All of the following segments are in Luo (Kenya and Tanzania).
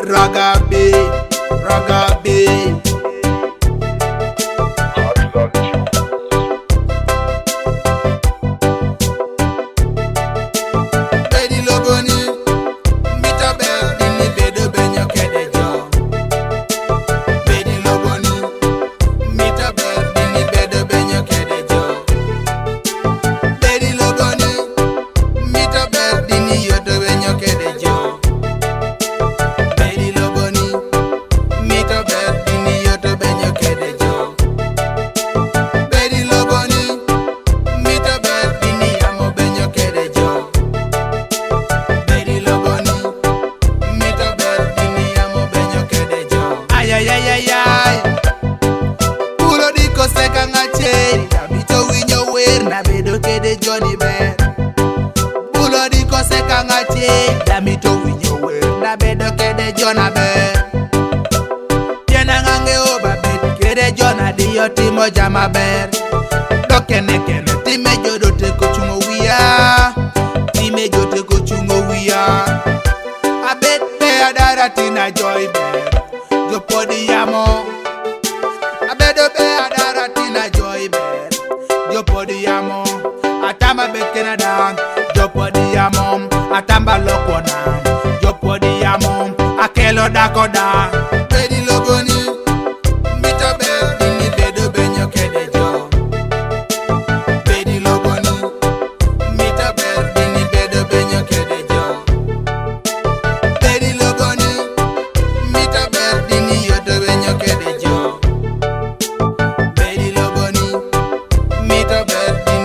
Ragabe, Ragabe. Johnny Bear Bulo di kose kangache Dami to winyo we Na bedo kede Jona Bear Tiena ngange oba bet Kede Jona di yo timo jama Bear Dokene kene time jodo te kuchungo wia Time jodo kuchungo wia Abet be adara tina Joy Bear Jopodi yamo Abedo be adara tina Joy Bear Jopodi yamo Atamba bekena dan, jopodi ya mom. Atamba loko na, jopodi ya mom. Akelo dako da. Bedi logoni, mita be, dini bedo benyo kede jo. Bedi logoni, mita be, dini bedo benyo kede jo. Bedi logoni, mita be, dini yodo benyo kede jo. Bedi logoni, mita be.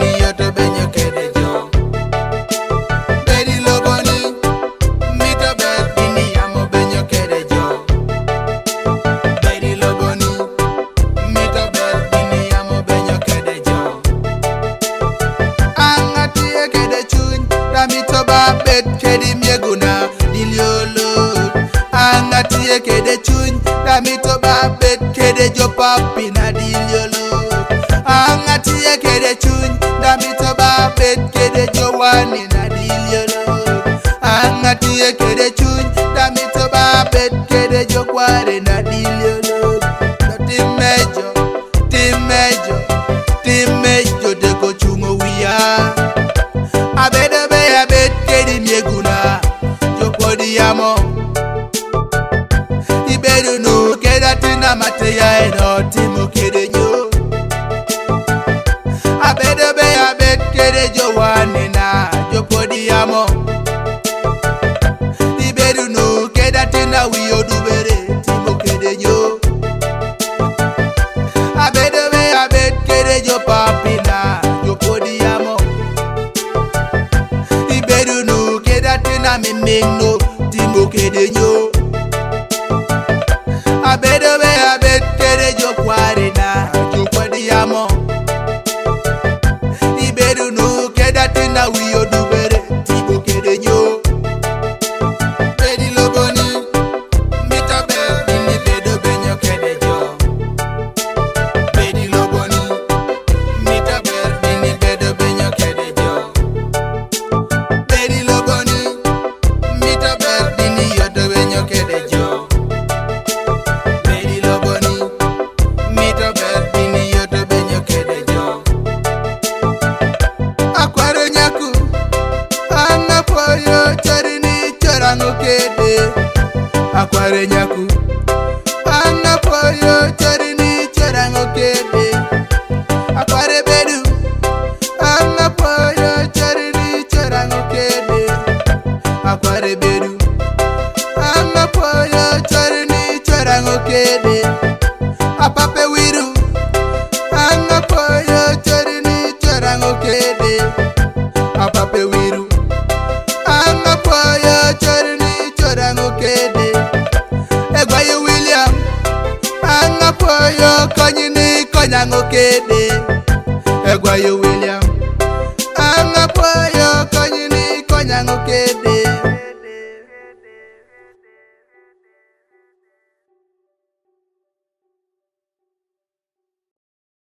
Kedi mieguna diliolo Angatie kede chuny Damito babet kede jo papi na diliolo Angatie kede chuny Damito babet kede jo wani na diliolo Angatie kede chuny Damito babet kede jo kware na diliolo Timejo, timejo, timejo deko chungo wia Abedo be abet kedi mieguna Jopodi yamo Ibedu no keda tina mateya eno timo kede nyo Abedo be abet kede jo wanina Jopodi yamo Ibedu no keda tina wiyo dubere timo kede nyo Abedo be abet kede jo papina Jopodi yamo Tina me mingno timo kede nyo Abedo be abet kede jo kware na jo kwadi yamo Ibedu no keda tina wiyo dubere timo kede nyo Bedi logoni mita be dini bedo benyo kede jo Bedi logoni mita be dini bedo benyo kede jo Bedi logoni mita be dini yodo benyo kede jo Bedi logoni mita be dini yodo benyo kede jo Akware nyaku Anapoyo charini chorango kede Akware nyaku Anapoyo charini chorango kede Akware bedu Anapoyo charini chorango kede Akware bedu Anapoyo charini chorango kede Apape wiru Anapoyo charini chorango kede Apape wiru Anapoyo charini chorango kede Egwayo William Anapoyo konyini konyango kede Egwayo William